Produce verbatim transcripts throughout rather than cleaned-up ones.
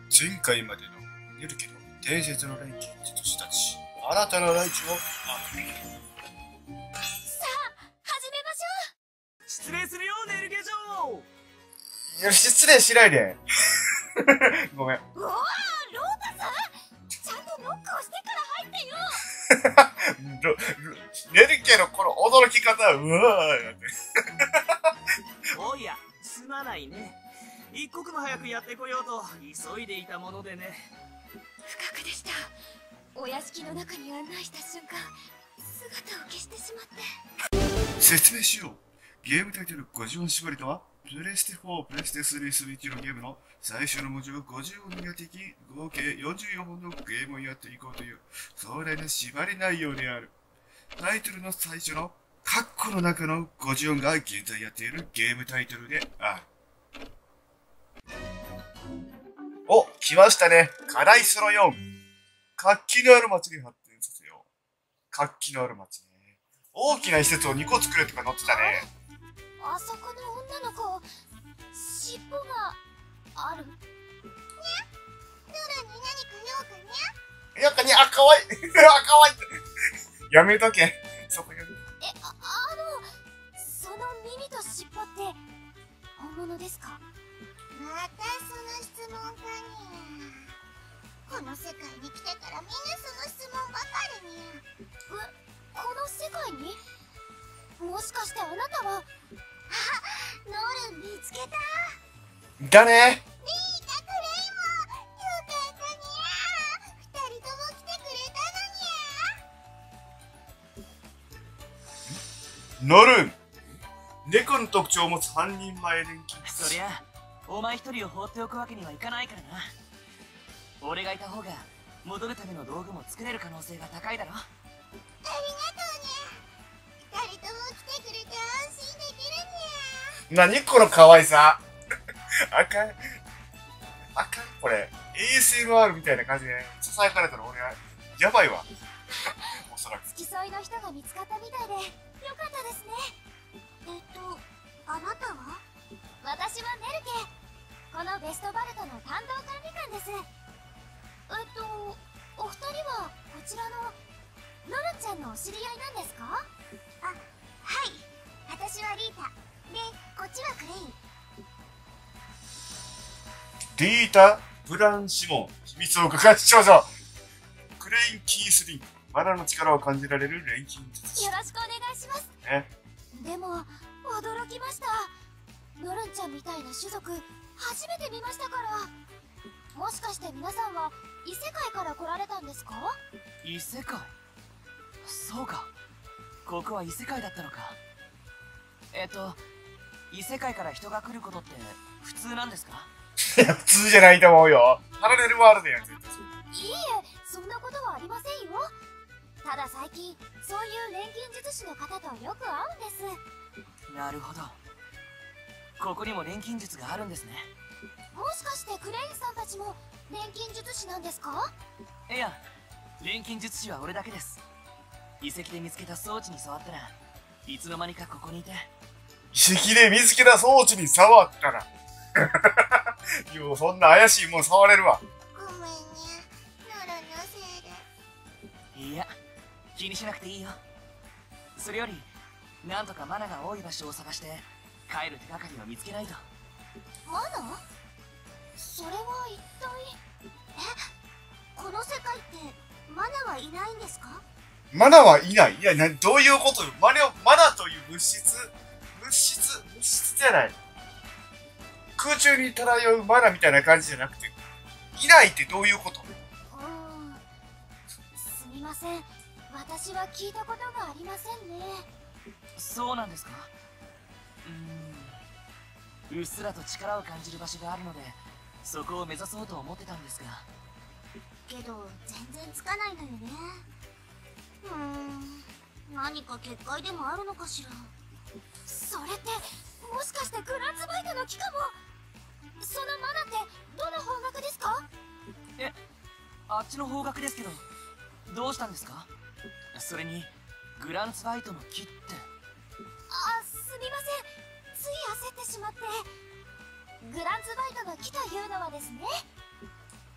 前回までのネルケの伝説の錬金術師たち、新たなライチをあげる。 さあ始めましょう。 失礼するよネルケ嬢。 いや失礼しないでごめん。 うわー、ロータさん、ちゃんとノックをしてから入ってよ。 ネルケのこの驚き方はうわーやっておやすまないね。一刻も早くやってこようと急いでいたものでね。 不覚でした。お屋敷の中に案内した瞬間、姿を消してしまって。 説明しよう。ゲームタイトルごじゅう音縛りとは、プレステフォー、プレステスリー、スイッチのゲームの最初の文字をごじゅう音に当てき、合計よんじゅうよんほんのゲームをやっていこうという壮大な縛り内容である。タイトルの最初のカッコの中のごじゅう音が現在やっているゲームタイトルである。お、来ましたね。課題そのよん。活気のある街に発展させよう。活気のある街ね。大きな施設をにこ作れとか載ってたね。 あそこの女の子、尻尾がある。にゃ、ドラに何か用かにゃ。 やっぱに、あ、かわいい。あ、かわいい。やめとけ。そこやめとけ。 え、あ、あの、その耳と尻尾って本物ですか？またその質問かにゃ。この世界に来てからみんなその質問ばかりにゃ。え、この世界に？もしかしてあなたは。あ、ノルン見つけた。 だね。 リータ、クレイもよかったにゃ。二人とも来てくれたのにゃ。 ノルン。猫の特徴を持つ半人前錬金術師。 そりゃお前一人を放っておくわけにはいかないからな。俺がいた方が戻るための道具も作れる可能性が高いだろ。 ありがとうにゃ。二人とも来てくれて安心できるにゃ。 なにこの可愛さ。あかん。あかんこれ。エーエスエムアール みたいな感じで囁かれたら俺はやばいわ。おそらく。 付き添いの人が見つかったみたいでよかったですね。えっと、あなたは？私はネルケ。このベストバルトの担当管理官です。えっと、お二人はこちらのノルンちゃんのお知り合いなんですか？あ、はい。私はリータ。で、こっちはクレイン。 リータ・ブランシモン。秘密を抱えし少女。クレイン・キースリン。マナの力を感じられる錬金術師。 よろしくお願いします。 ね。 でも、驚きました。ノルンちゃんみたいな種族、初めて見ましたから。もしかして皆さんは異世界から来られたんですか？ 異世界？そうか、ここは異世界だったのか。えっと異世界から人が来ることって普通なんですか？ いや、普通じゃないと思うよ。パラレルワールドやん、絶対。 いいえ、そんなことはありませんよ。ただ最近、そういう錬金術師の方とよく会うんです。 なるほど。ここにも錬金術があるんですね。 もしかしてクレインさんたちも錬金術師なんですか？ いや、錬金術師は俺だけです。遺跡で見つけた装置に触ったらいつの間にかここにいて。 遺跡で見つけた装置に触ったらよう、そんな怪しいもん触れるわ。 ごめんね、ノルンのせいで。 いや、気にしなくていいよ。それよりなんとかマナが多い場所を探して帰る手がかりを見つけないと。 マナ？それは一体。え、この世界ってマナはいないんですか？ マナはいない。いや、な、どういうことよ。マナ、マナという物質、物質、物質じゃない。空中に漂うマナみたいな感じじゃなくて、いないってどういうこと？ うーん、すみません。私は聞いたことがありませんね。 そうなんですか。うーん、うっすらと力を感じる場所があるのでそこを目指そうと思ってたんですが。 けど全然つかないのよね。うーん、何か結界でもあるのかしら。それってもしかしてグランツバイトの木かも。そのマナってどの方角ですか？ え、あっちの方角ですけどどうしたんですか？それにグランツバイトの木って。 あ、すみません、つい焦ってしまって。グランツバイトの木というのはですね、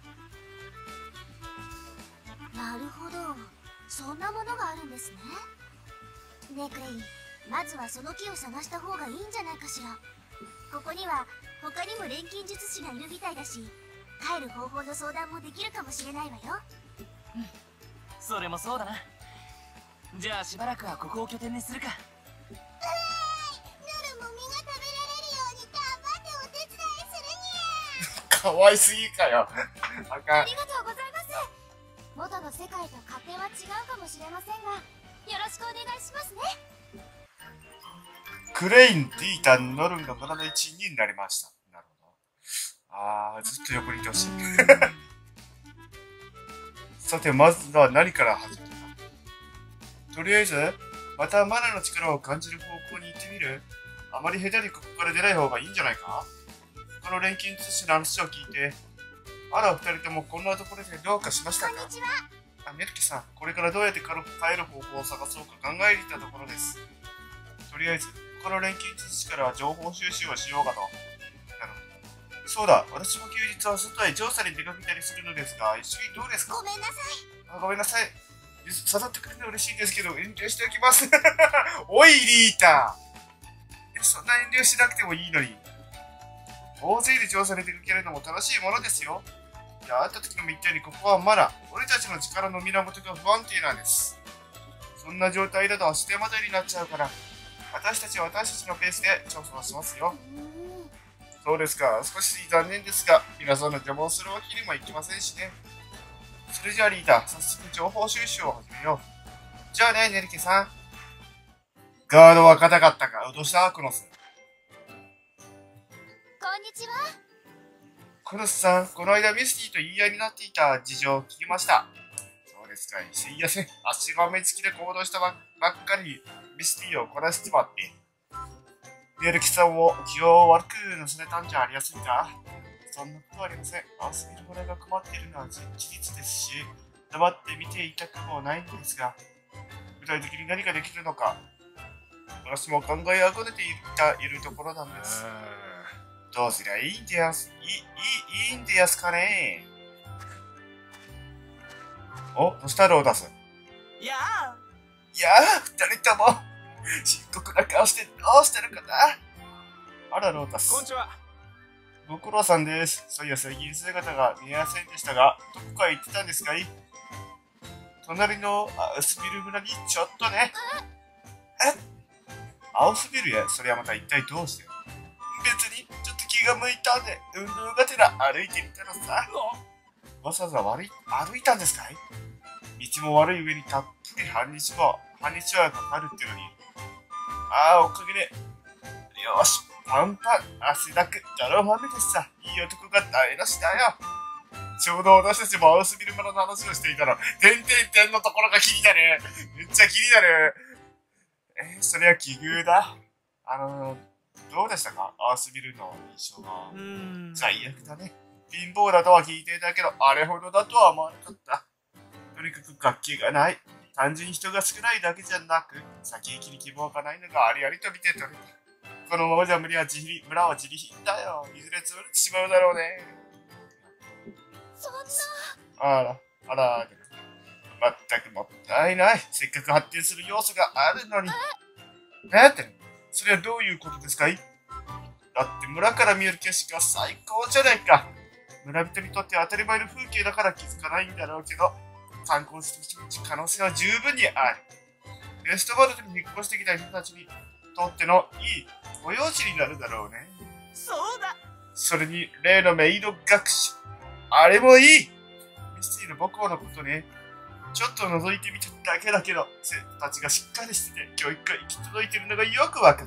なものがあるんですね。ねえクレイ、まずはその木を探した方がいいんじゃないかしら。ここには他にも錬金術師がいるみたいだし、帰る方法の相談もできるかもしれないわよ。 うん、それもそうだな。じゃあしばらくはここを拠点にするか。 うえーい、ヌルも実が食べられるように頑張ってお手伝いするにゃ。 かわいすぎかよ。あかん。 ありがとうございます。元の世界と勝手は違うかもしれませんが、よろしくお願いしますね。 クレイン、ディータン、ノルンが村の一員になりました。なるほど。あー、ずっと横にいてほしい。さて、まずは何から始めるか。とりあえず、またマナの力を感じる方向に行ってみる。あまり下手にここから出ない方がいいんじゃないか。この錬金術師の話を聞いて、あら、二人ともこんなところでどうかしましたか。 こんにちは。 あ、メルキさん、これからどうやって帰る方法を探そうか考えていたところです。とりあえず、この錬金術師から情報収集をしようかと。なるほど。そうだ、私も休日は外へ調査に出かけたりするのですが、一緒にどうですか。 ごめんなさい。 あ、ごめんなさい。誘ってくれるの嬉しいんですけど、遠慮しておきます。おい、リーター。そんな遠慮しなくてもいいのに。大勢で調査に出かけるのも楽しいものですよ。いや、会った時にも言ったように、ここはまだ、俺たちの力の源が不安定なんです。そんな状態だと足手まといになっちゃうから、私たちは私たちのペースで調査をしますよ。そうですか、少し残念ですが、皆さんの邪魔をするわけにもいきませんしね。それじゃあリーダー、早速情報収集を始めよう。じゃあね、ネルケさん。ガードは硬かったか。どうしたクノス。 こんにちは。 クノスさん、この間ミスティと言い合いになっていた事情を聞きました。そうですか、すいやせん。足が目つきで行動したばっかりミスティを怒らせてまって。ネルケさんを気を悪く乗せたんじゃありませんか。そんなことはありません。アスミルホラが困っているのは事実ですし、黙って見ていたくもないのですが、具体的に何ができるのか、私も考えあぐねていたいるところなんです。どうすりゃいいんでやす、いい、いい、いいんでやすかね。お、どうしたローダス。 いやー。いやー、二人とも、深刻な顔してどうしてるかな。あら、ローダス。 こんにちは。 ご苦労さんです。そういや、最近姿が見えませんでしたが、どこか行ってたんですかい。隣のアウスビル村にちょっとね。えアウスビルへそれはまた一体どうして。別に、ちょっと気が向いたんで、運動がてら歩いてみたのさ。わざわざ悪い歩いたんですかい。道も悪い上にたっぷり半日は、半日はかかるってのに。ああ、おかげで。よし。パンパン、汗だく、泥まみれさ、いい男が台無しだよ。ちょうど私たちもアウスビル村の話をしていたら、てんてんてんのところが気になる。めっちゃ気になる。えー、それは奇遇だ。あのー、どうでしたかアウスビルの印象が。 ー、うーん。 最悪だね。貧乏だとは聞いていたけど、あれほどだとは思わなかった。とにかく楽器がない。単純に人が少ないだけじゃなく、先行きに希望がないのがありありと見て取れた。このままじゃ村は自利、村は自利品だよ。いずれ潰れてしまうだろうね。 そんな。 あら、あら、まったくもったいない。せっかく発展する要素があるのに。えって、それはどういうことですかい。だって村から見える景色が最高じゃないか。村人にとって当たり前の風景だから気づかないんだろうけど、参考する可能性は十分にある。ベストバルトに引っ越してきた人たちにとってのいいご用地になるだろうね。 そうだ。 それに、例のメイド学士。あれもいい。ミスティの母校のことね。ちょっと覗いてみただけだけど、生徒たちがしっかりしてて、教育が行き届いてるのがよくわかった。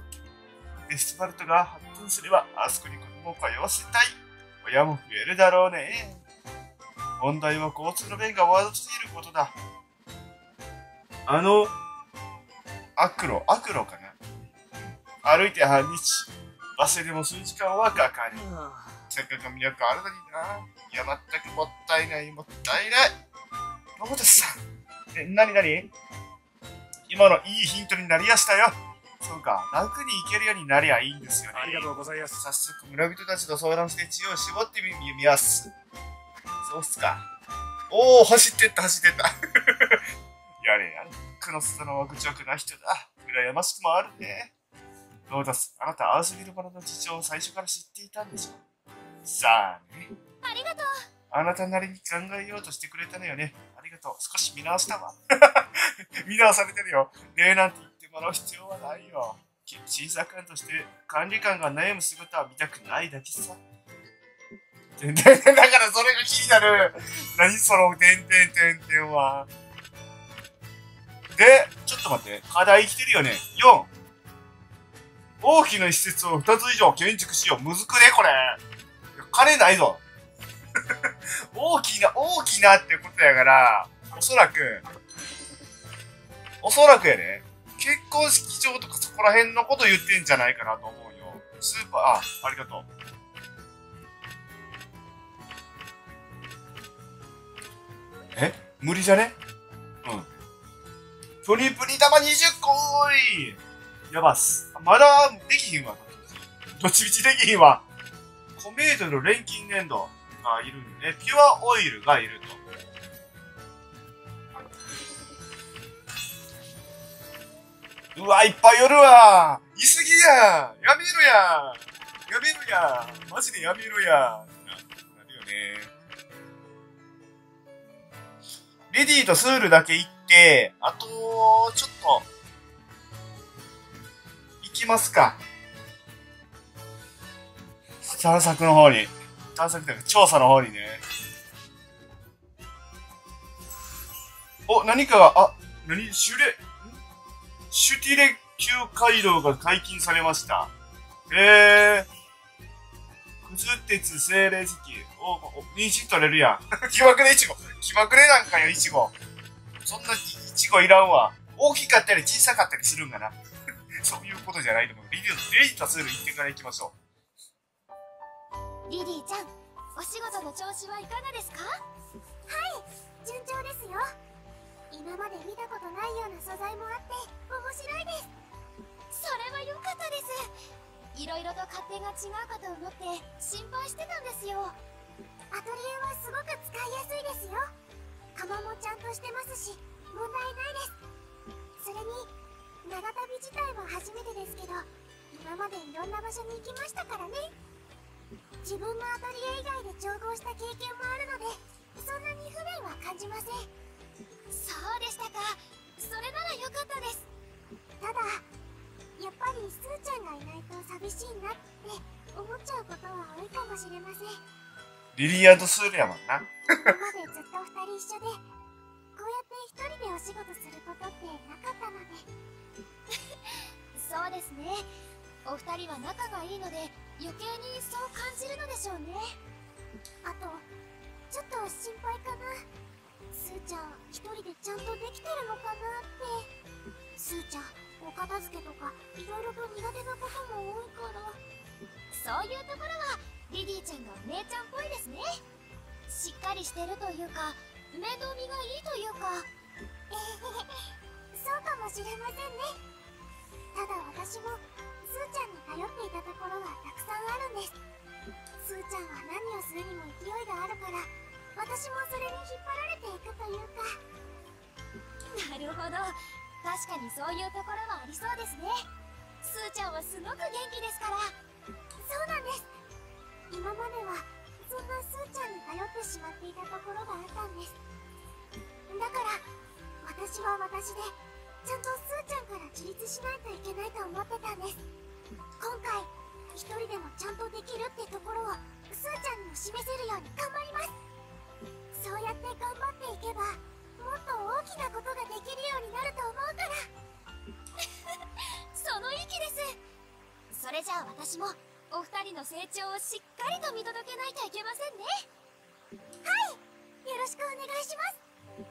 ベストバルトが発展すれば、あそこに子供を通わせたい。親も増えるだろうね。問題は交通の便が悪すぎることだ。あの、アクロ、アクロかな。歩いて半日、バスでも数時間はかかる。せっかく魅力あるのにな。いや、まったくもったいない、もったいない。ロボトスさん。え、なになに今のいいヒントになりやしたよ。そうか、楽に行けるようになりゃいいんですよね。 ありがとうございます。 早速、村人たちと相談して知恵を絞ってみます。そうっすか。おー、走ってった、走ってった。 やれやれ。クノス殿は愚直な人だ。羨ましくもあるね。ローダス、あなたアースビルバラの事情を最初から知っていたんでしょ。さあね。 ありがとう。 あなたなりに考えようとしてくれたのよね。ありがとう。少し見直したわ。見直されてるよ。ねえなんて言ってもらう必要はないよ。審査官として管理官が悩む姿は見たくないだけさ。だからそれが気になる。何その点々点々は。で、ちょっと待って。課題来てるよね。よん。大きな施設をふたつ以上建築しよう。むずくねこれ。金ないぞ。大きな、大きなってことやから、おそらく、おそらくやね。結婚式場とかそこら辺のこと言ってんじゃないかなと思うよ。スーパー、あ、ありがとう。え無理じゃねうん。プニプニ玉にじゅっこーいやばっす。まだできひんわ。どっちみちできひんわ。米ドル錬金粘土がいるんで、ピュアオイルがいると。うわ、いっぱいおるわ。いすぎや。やめろや。やめろや。マジでやめろや。なるよね。レディーとスールだけ行って、あと、ちょっと、行きますか。探索の方に。探索というか、調査の方にね。お、何かが、あ、何シュレ、シュティレ級街道が解禁されました。へえ。くず鉄精霊石。お、お、虹取れるやん。気まぐれイチゴ。気まぐれなんかよ、イチゴ。そんなイチゴいらんわ。大きかったり小さかったりするんかな。そういうことじゃないと思う。リリー、リリーとスール行ってから行きましょう。リリーちゃん、お仕事の調子はいかがですか？はい、順調ですよ。今まで見たことないような素材もあって面白いです。それは良かったです。いろいろと勝手が違うかと思って心配してたんですよ。アトリエはすごく使いやすいですよ。窯もちゃんとしてますし問題ないです。それに長旅自体は初めてですけど、今までいろんな場所に行きましたからね。自分のアトリエ以外で調合した経験もあるので、そんなに不便は感じません。そうでしたか。それならよかったです。ただやっぱりスーちゃんがいないと寂しいなって思っちゃうことは多いかもしれません。 リリー&スールやもんな。 今までずっと二人一緒で、こうやって一人でお仕事することってなかったので。そうですね。お二人は仲がいいので余計にそう感じるのでしょうね。あとちょっと心配かな。スーちゃん一人でちゃんとできてるのかなって。スーちゃんお片付けとかいろいろと苦手なことも多いから。そういうところはリリーちゃんがお姉ちゃんっぽいですね。しっかりしてるというか面倒見がいいというか。えへへ、そうかもしれませんね。ただ私もスーちゃんに頼っていたところはたくさんあるんです。スーちゃんは何をするにも勢いがあるから、私もそれに引っ張られていくというか。なるほど、確かにそういうところはありそうですね。スーちゃんはすごく元気ですから。そうなんです。今まではそんなスーちゃんに頼ってしまっていたところがあったんです。だから私は私でちゃんとスーちゃんから自立しないといけないと思ってたんです。今回一人でもちゃんとできるってところをスーちゃんにも示せるように頑張ります。そうやって頑張っていけばもっと大きなことができるようになると思うから。その意気です。それじゃあ私もお二人の成長をしっかりと見届けないといけませんね。はい、よろしくお願いします。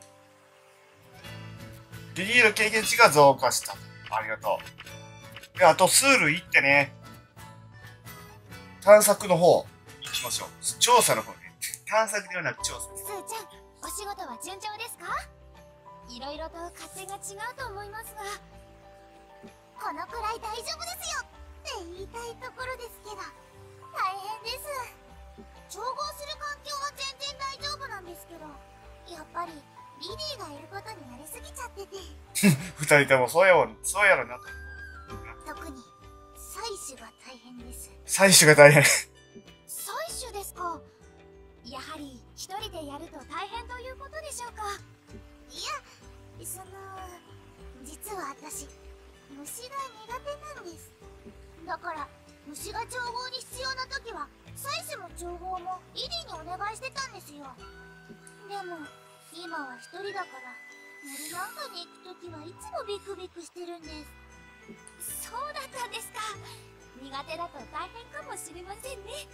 リリーの経験値が増加した。ありがとう。で、あとスール行ってね、探索の方行きましょう。調査の方ね。探索ではなく調査。 スーちゃん、お仕事は順調ですか？いろいろと勝手が違うと思いますが。このくらい大丈夫ですよって言いたいところですけど、大変です。調合する環境は全然大丈夫なんですけど、やっぱりリリーがいることに慣れすぎちゃってて。 二人ともそうやろ、そうやろな。 特に採取が大変です。 採取が大変。 採取ですか。やはり一人でやると大変ということでしょうか。いや、その実は私虫が苦手なんです。だから虫が調合に必要な時は採取も調合もリリーにお願いしてたんですよ。でも今は一人だから森なんかに行く時はいつもビクビクしてるんです。そうだったんですか。苦手だと大変かもしれませんね。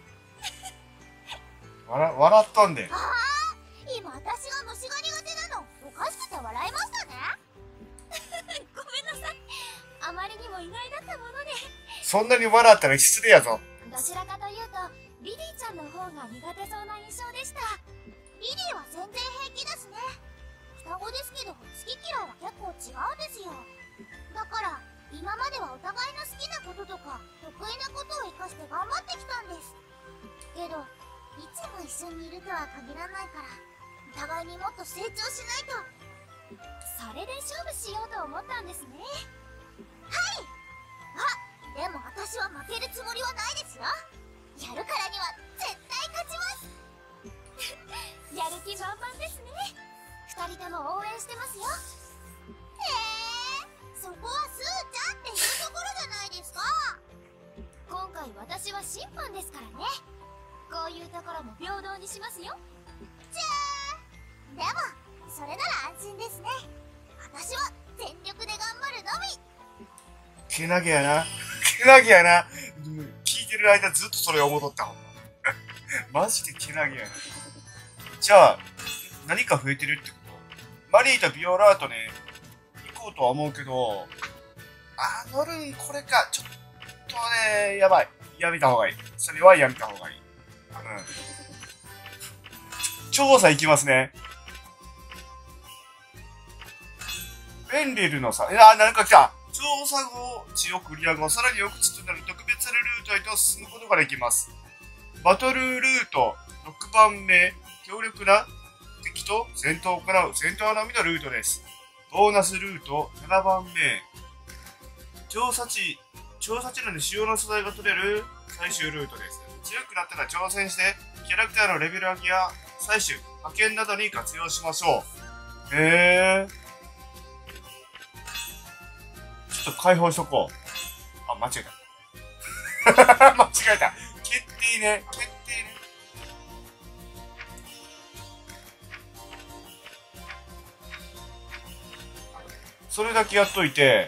笑笑っとんで。 ああ、今私が虫が苦手なのおかしくて笑いましたね。ごめんなさい、あまりにも意外だったもので。 そんなに笑ったら失礼やぞ。 どちらかというとリリーちゃんの方が苦手そうな印象でした。リリーは全然平気ですね。双子ですけど好き嫌いは結構違うんですよ。だから今まではお互いの好きなこととか得意なことを生かして頑張ってきたんです。けどいつも一緒にいるとは限らないからお互いにもっと成長しないと。それで勝負しようと思ったんですね。はい。あ、でも私は負けるつもりはないですよ。やるからには絶対勝ちます。やる気満々ですね。二人とも応援してますよ。へえ、そこはスーちゃんっていうところじゃないですか。今回私は審判ですからね。こういうところも平等にしますよ。じゃーでもそれなら安心ですね。私は全力で頑張るのみ。 けなげやな。けなげやな。聞いてる間ずっとそれ思っとったほんま。マジでけなげやな。じゃあ、何か増えてるってこと？マリーとビオラートね、行こうとは思うけど、あ、ノルンこれか。ちょっとね、やばい。やめた方がいい。それはやめた方がいい。うん。調査行きますね。ベンリルのさ、いや、なんか来た。調査後、地をクリア後、さらに奥地となる特別なルートへと進むことができます。バトルルートろくばんめ、強力な敵と戦闘を行う戦闘のみのルートです。ボーナスルートななばんめ、調査地、調査地内で主要な素材が取れる最終ルートです。強くなったら挑戦して、キャラクターのレベル上げや採取、派遣などに活用しましょう。へー。ちょっと解放しとこう。あ、間違えた。間違えた。決定ね。決定ね。それだけやっといて、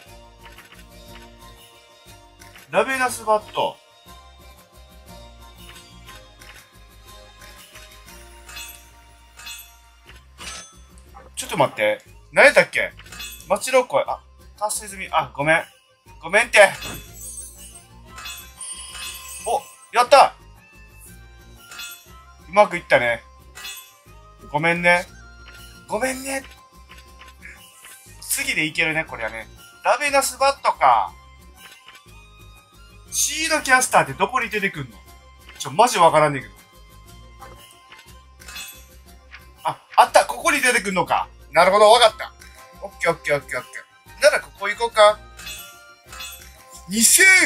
ラベナスバット。ちょっと待って。何やったっけ？町の声。あ、達成済み。あ、ごめん。ごめんって。お、やった！うまくいったね。ごめんね。ごめんね。次でいけるね、これはね。ラベナスバットか。シードキャスターってどこに出てくんの？ちょ、マジわからんねんけど。あ、あった！ここに出てくんのか。なるほど、わかった。オッケーオッケーオッケーオッケー。ならここ行こうか。にせん！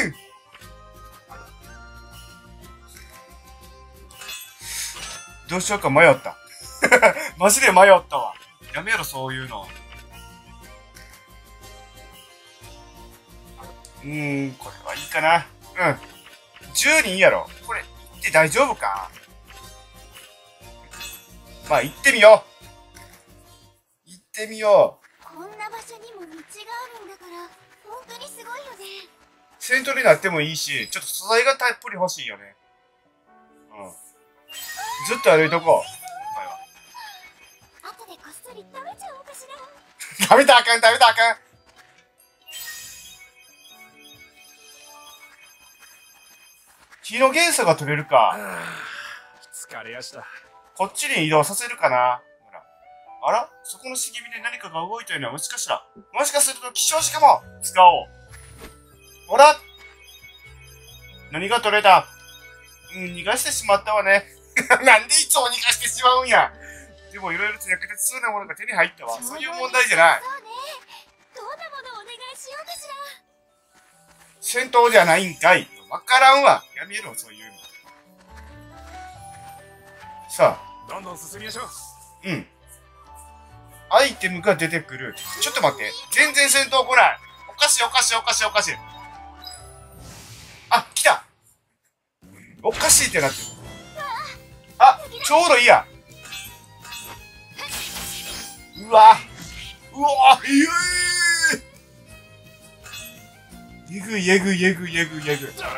どうしようか迷った。マジで迷ったわ。やめろ、そういうの。うーん、これはいいかな。うん。じゅうにんやろ。これ、行って大丈夫か？まあ、行ってみよう。行ってみよう。 こんな場所にも道があるんだから、本当にすごいよね。 先頭になってもいいし、ちょっと素材がたっぷり欲しいよね。うん。ずっと歩いとこう。 後でこっそり食べちゃおうかしら。 食べたらあかん、食べたらあかん。火の元素が取れるか。 疲れやした。 こっちに移動させるかな。ほら。あら？そこの茂みで何かが動いているのはもしかしら。もしかすると希少しかも使おう。ほら！何が取れた？うん、逃がしてしまったわね。なんでいつも逃がしてしまうんや。 でもいろいろと役立ちそうなものが手に入ったわ。そういう問題じゃない。 そうね。どんなものをお願いしようかしら。 戦闘じゃないんかい。わからんわ。やめろ、そういうの。さあ。 どんどん進みましょう。 うん。アイテムが出てくる。ちょっと待って。全然戦闘来ない。おかしいおかしいおかしいおかしい。あ、来た。おかしいってなってる。あ、ちょうどいいや。うわ。うわ、ええぐいえぐいえぐいえぐいえぐい。 耐えら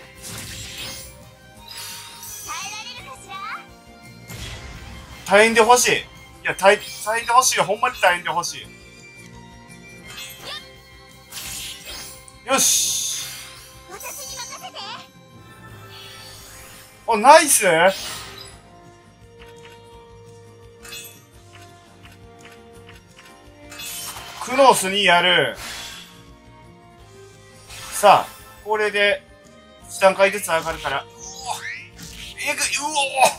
れるかしら。 耐えんでほしい。いや、耐え、耐えんでほしいよ。ほんまに耐えんでほしい。よし。 私に任せて。 お、ナイス。クロスにやる。さあ、これでいち段階ずつ上がるから。うお、えぐい、う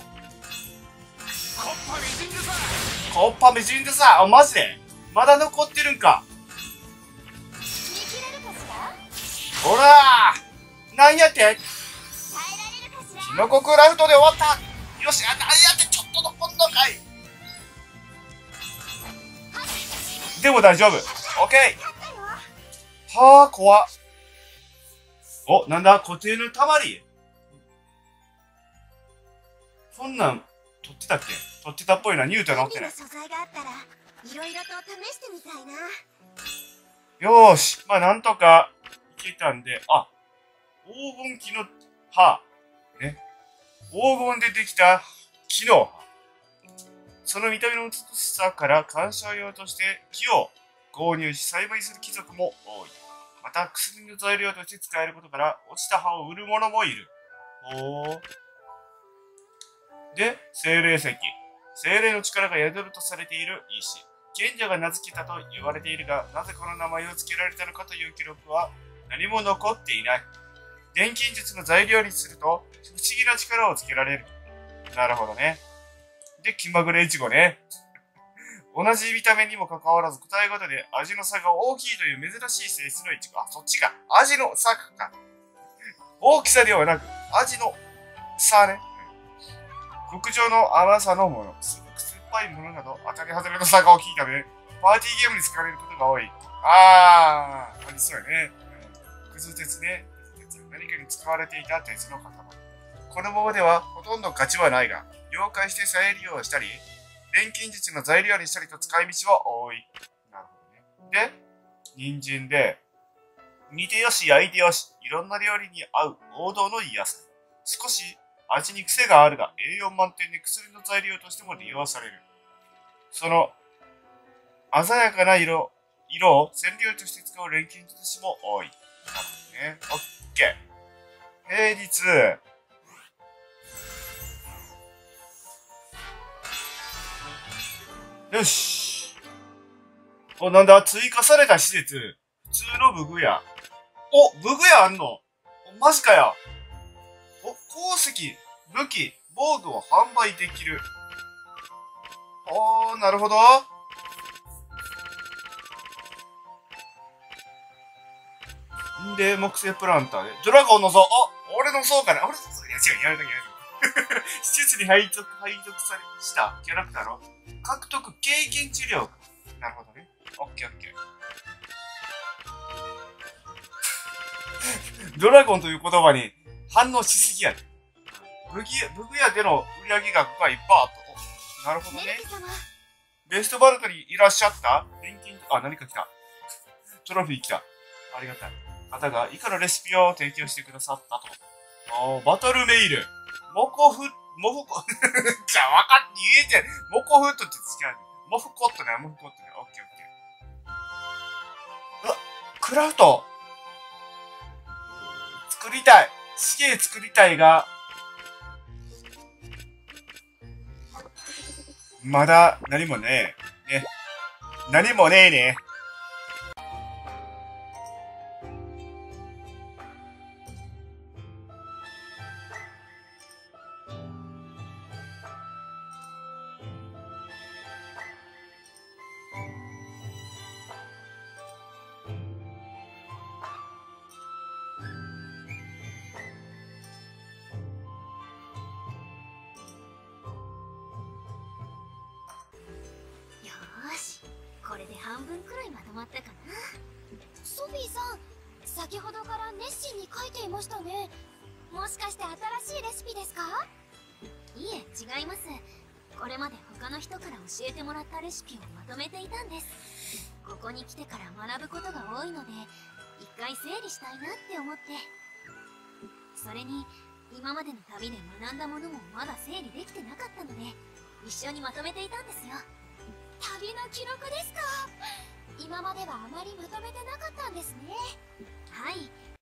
コッパみじんでさ。 お、コッパみじんでさ。あ、マジでまだ残ってるんか。 見切れるかしら。 ほらー、なんやって。 耐えられるかしら。 キノコクラフトで終わった。よし、あ、なんやってちょっと残んのかい。でも大丈夫。オッケー。はあ、怖っ。お、なんだ、固定のたまり。そんなん取ってたっけ？取ってたっぽいな。ニュートン乗ってない。 素材があったらいろいろと試してみたいな。 よーし、まあなんとかいけたんで、あ、黄金機の刃。ね。黄金でできた木の刃。その見た目の美しさから観賞用として木を購入し栽培する貴族も多い。また薬の材料として使えることから落ちた葉を売る者もいる。ほー。で、精霊石。精霊の力が宿るとされている石。賢者が名付けたと言われているが、なぜこの名前を付けられたのかという記録は何も残っていない。錬金術の材料にすると不思議な力をつけられる。なるほどね。で、気まぐれいちごね。同じ見た目にもかかわらず個体ごとで味の差が大きいという珍しい性質のいちご。あ、そっちか。味の差か。大きさではなく、味の差ね。極上の甘さのもの、すごく酸っぱいものなど当たり外れの差が大きいため、パーティーゲームに使われることが多い。あー、ありそうやね。くず鉄ね。何かに使われていた鉄の塊。このままではほとんど価値はないが、溶解して再利用したり、錬金術の材料にしたりと使い道は多い。なるほどね。で、人参で、煮てよし焼いてよし、いろんな料理に合う王道の野菜。少し味に癖があるが、栄養満点で薬の材料としても利用される。その、鮮やかな色、色を染料として使う錬金術師も多い。なるほどね。オッケー。平日、よし。お、なんだ、追加された施設。普通の武具屋。お、武具屋あんの？お、マジかよ。お、鉱石、武器、防具を販売できる。おー、なるほど。んで、木製プランターで。ドラゴンの像。あ、俺の像かな。俺の像。いや、違う、やめとけ、やめとけ。施設に配属、配属され、したキャラクターの獲得経験治療。なるほどね。オッケーオッケー。ドラゴンという言葉に反応しすぎやで。武器、武具屋での売上額がいっぱいあった。なるほどね。ベストバルトにいらっしゃった錬金、あ、何か来た。トロフィー来た。ありがたい。方が以下のレシピを提供してくださったと。あバトルメイル。モコフ、モフコ、じゃあわかって言えて、モコフットって違う。モフコットね、モフコットね。オッケーオッケー。うわ、クラフト作りたい。すげえ作りたいが、まだ何もねえ。ね。何もねえね。 し、これで半分くらいまとまったかな。ソフィーさん、先ほどから熱心に書いていましたね。もしかして新しいレシピですか？いえ、違います。これまで他の人から教えてもらったレシピをまとめていたんです。ここに来てから学ぶことが多いので、一回整理したいなって思って。それに今までの旅で学んだものもまだ整理できてなかったので、一緒にまとめていたんですよ。旅の記録ですか？今まではあまりまとめてなかったんですね。はい、